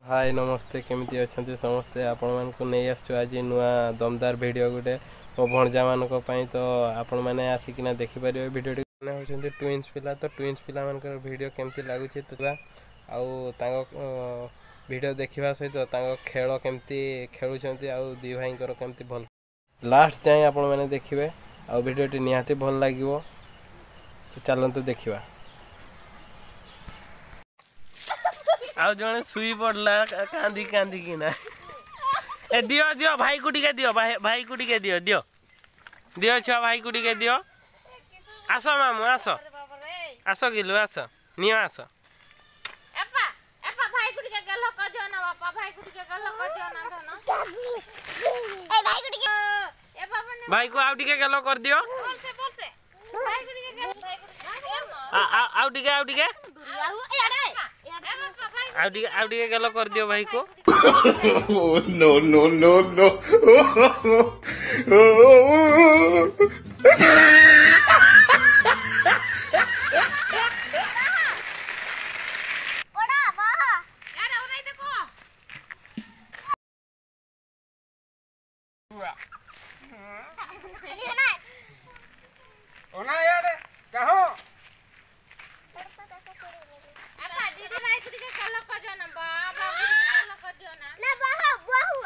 हाय नमस्ते केमती अच्छा समस्ते आपण मानक नहीं आज नुआ दमदार वीडियो गोटे मो भणजा मान तो आपण मैंने आसिकिना देखिपर भिडियो होती ट्विन्स पिला तो ट्विन्स पिला मान वीडियो केमती लगुच वीडियो देखा सहित खेल केमती खेलुं दी भाई केमती भल लास्ट जाए आपण मैंने देखिए आ वीडियोटी निहाती भल लगे तो चलते देखा आउ जने सुई पड़ला कांदी कांदी कि ना ए दियो दियो भाई को टिके दियो भाई को टिके दियो दियो दियो छुआ भाई को टिके दियो आसो मामू आसो आसो किलो आसो नियो आसो एप्पा एप्पा भाई को टिके गलो कर दियो ना बापा भाई को टिके गलो कर दियो ना धनो ए भाई को टिके एप्पा बने भाई को आउ टिके गलो कर दियो बोलते भाई को टिके गलो भाई को आउ टिके आउ टिके गलो कर दियो भाई को no no no no ओड़ा वाह यार ओना देखो ओना यार कहो एप्पा दीदी भाई को टिके गलो कर दियो ना बाबा को टिके गलो कर दियो ना बाहु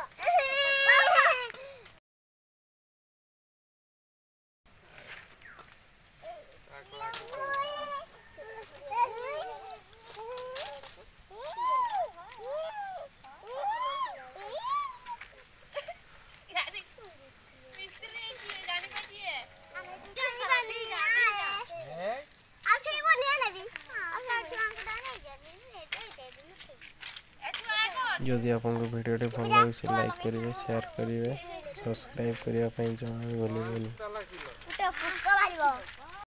जदि आपको वीडियो भल लगे लाइक करेंगे शेयर करेंगे सब्सक्राइब करने जमा भूल